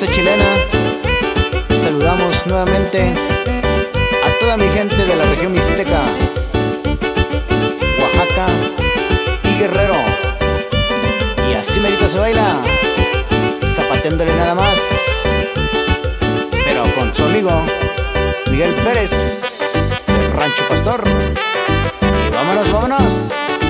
esta chilena saludamos nuevamente a toda mi gente de la región mixteca, Oaxaca y Guerrero. Y así merito se baila, zapateándole nada más, pero con su amigo Miguel Pérez del Rancho Pastor. Y vámonos, vámonos.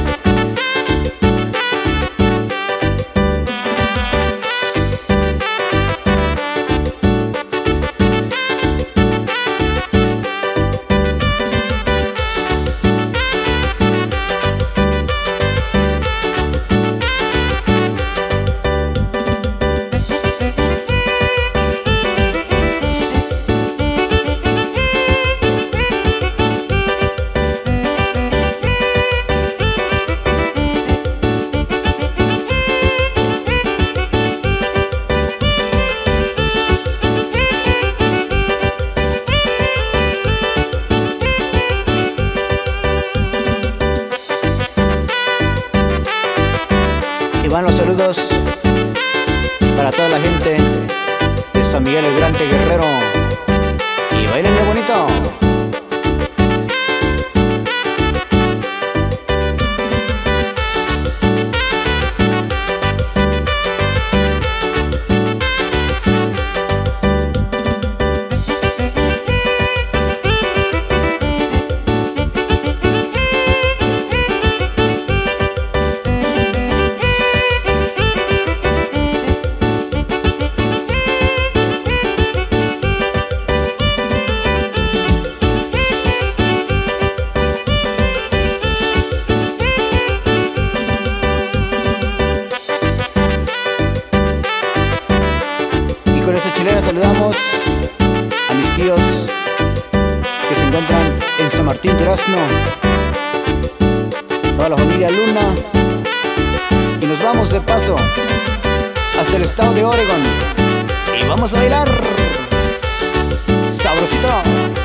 Y van los saludos para toda la gente de San Miguel el Grande, Guerrero. Y bailen de bonito. Con esta chilena saludamos a mis tíos que se encuentran en San Martín Durazno, toda la familia Luna, y nos vamos de paso hasta el estado de Oregon y vamos a bailar sabrosito.